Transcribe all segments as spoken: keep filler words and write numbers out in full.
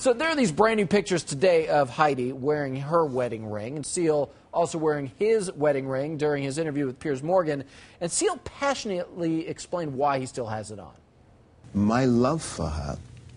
So there are these brand new pictures today of Heidi wearing her wedding ring, and Seal also wearing his wedding ring during his interview with Piers Morgan. And Seal passionately explained why he still has it on. My love for her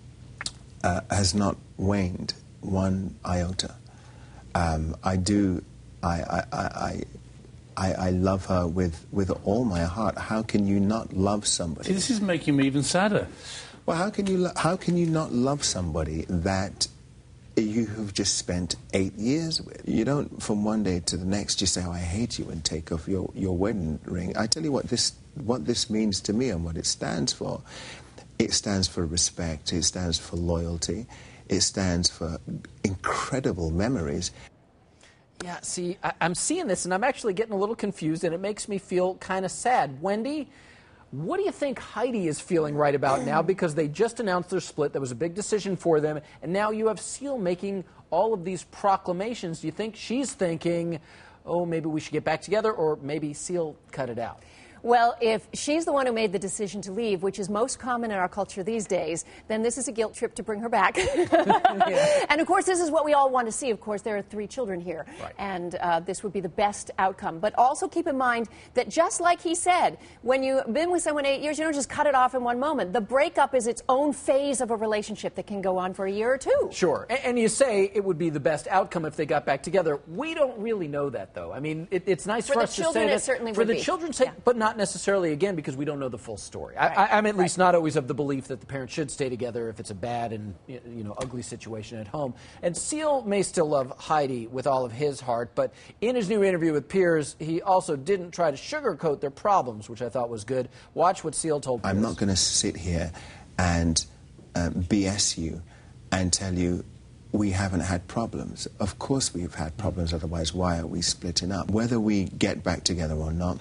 uh, has not waned one iota. Um, I do, I, I, I, I, I love her with, with all my heart. How can you not love somebody? See, this is making me even sadder. Well, how can you lo- how can you not love somebody that you have just spent eight years with? You don't, from one day to the next, just say, "Oh, I hate you," and take off your, your wedding ring. I tell you what this what this means to me and what it stands for. It stands for respect. It stands for loyalty. It stands for incredible memories. Yeah, see, I- I'm seeing this, and I'm actually getting a little confused, and it makes me feel kind of sad. Wendy, what do you think Heidi is feeling right about now? Because they just announced their split. That was a big decision for them. And now you have Seal making all of these proclamations. Do you think she's thinking, oh, maybe we should get back together, or maybe Seal cut it out? Well, if she's the one who made the decision to leave, which is most common in our culture these days, then this is a guilt trip to bring her back. Yeah. And, of course, this is what we all want to see. Of course, there are three children here, right. and uh, this would be the best outcome. But also keep in mind that just like he said, when you've been with someone eight years, you don't just cut it off in one moment. The breakup is its own phase of a relationship that can go on for a year or two. Sure. And, and you say it would be the best outcome if they got back together. We don't really know that, though. I mean, it, it's nice for, for us to say that. For the children, it certainly For would the be. children's sake, Yeah. but not necessarily, again, because we don't know the full story. Right. I, I'm at least right. not always of the belief that the parents should stay together if it's a bad and, you know, ugly situation at home. And Seal may still love Heidi with all of his heart, but in his new interview with Piers, he also didn't try to sugarcoat their problems, which I thought was good. Watch what Seal told Piers. I'm not going to sit here and uh, B S you and tell you we haven't had problems. Of course we've had problems, otherwise why are we splitting up? Whether we get back together or not,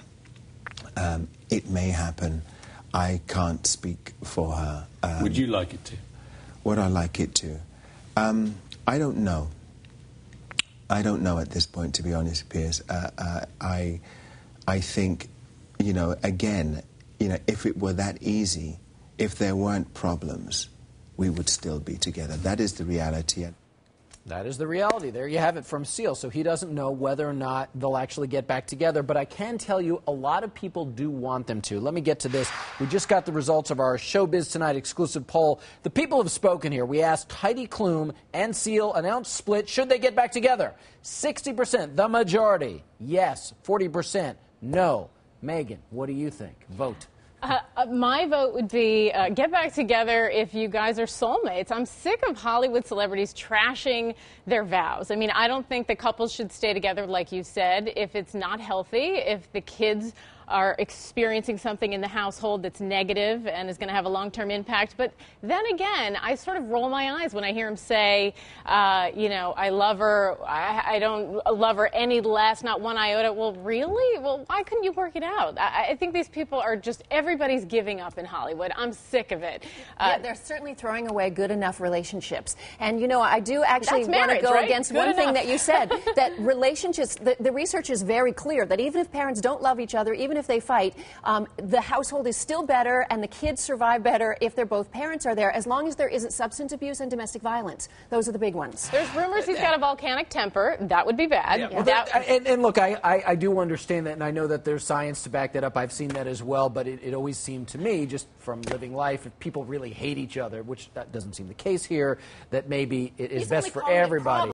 um, it may happen. I can't speak for her. Um, Would you like it to? Would I like it to? Um, I don't know. I don't know at this point, to be honest, Piers. Uh, uh, I, I think, you know, again, you know, if it were that easy, if there weren't problems, we would still be together. That is the reality. That is the reality. There you have it from Seal. So he doesn't know whether or not they'll actually get back together. But I can tell you a lot of people do want them to. Let me get to this. We just got the results of our Showbiz Tonight exclusive poll. The people have spoken here. We asked Heidi Klum and Seal, announced split. Should they get back together? sixty percent, the majority. Yes. forty percent, no. Megan, what do you think? Vote. Uh, uh, my vote would be uh, get back together if you guys are soulmates. I'm sick of Hollywood celebrities trashing their vows. I mean, I don't think the couples should stay together, like you said, if it's not healthy, if the kids are experiencing something in the household that's negative and is going to have a long-term impact. But then again, I sort of roll my eyes when I hear him say, uh, you know, I love her, I, I don't love her any less, not one iota. Well, really? Well, why couldn't you work it out? I, I think these people are just, everybody's giving up in Hollywood. I'm sick of it. Uh, yeah, they're certainly throwing away good enough relationships. And, you know, I do actually That's want to marriage, go right? against Good one enough. thing that you said, that relationships, the, the research is very clear that even if parents don't love each other, even if they fight, um, the household is still better and the kids survive better if they're both parents are there, as long as there isn't substance abuse and domestic violence. Those are the big ones. There's rumors he's got a volcanic temper. That would be bad. Yeah. Well, That- that, and, and look, I, I, I do understand that, and I know that there's science to back that up. I've seen that as well, but it, it always seemed to me, just from living life, if people really hate each other, which that doesn't seem the case here, that maybe it is He's best only for calling it everybody.